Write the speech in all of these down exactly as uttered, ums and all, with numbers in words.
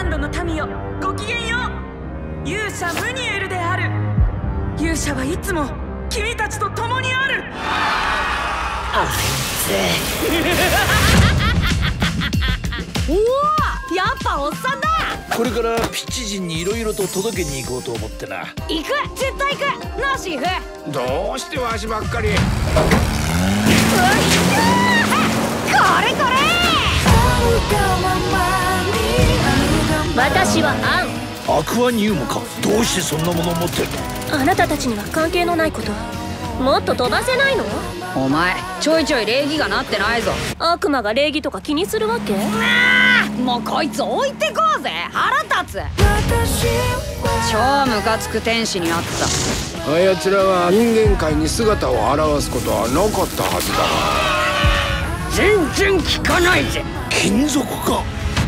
ランドの民よ、ごきげんよう。勇者ムニエルである。勇者はいつも君たちと共にある。 あいつおお、やっぱおっさんだ。 これからピッチ陣にいろいろと届けに行こうと思ってな。 行く、絶対行くな、シーフ。 どうしてわしばっかり。これこれ。私はアン。 アクアニウムか。どうしてそんなものを持ってる。 あなたたちには関係のないこと。もっと飛ばせないの？ お前ちょいちょい礼儀がなってないぞ。 悪魔が礼儀とか気にするわけ？ もうこいつ置いてこうぜ。腹立つ。超ムカつく天使に会った。 あやつらは人間界に姿を現すことはなかったはずだが。 全然効かないぜ。 金属か。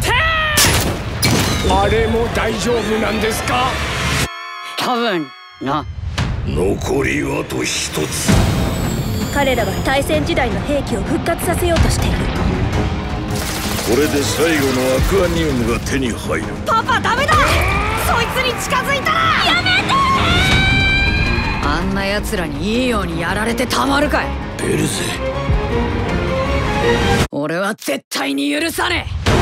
あれも大丈夫なんですか？ 多分な。 残りあと一つ。 彼らは大戦時代の兵器を復活させようとしている。 これで最後のアクアニウムが手に入る。 パパダメだ。そいつに近づいたらやめて。あんな奴らにいいようにやられてたまるかい。 ベルゼ、 俺は絶対に許さねえ。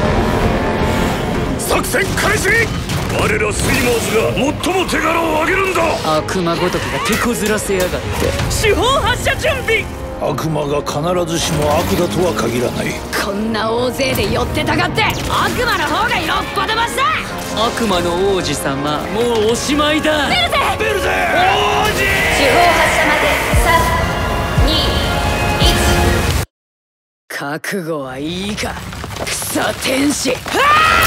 作戦開始。我らスイマーズが最も手柄を上げるんだ。 悪魔ごときが手こずらせやがって。 四方発射準備。 悪魔が必ずしも悪だとは限らない。 こんな大勢で寄ってたがって悪魔の方がよっぽどマシだ。 悪魔の王子様、もうおしまいだ。 ベルゼベルゼ王子。 四方発射までさん、に、いち。 覚悟はいいか、草天使。はあ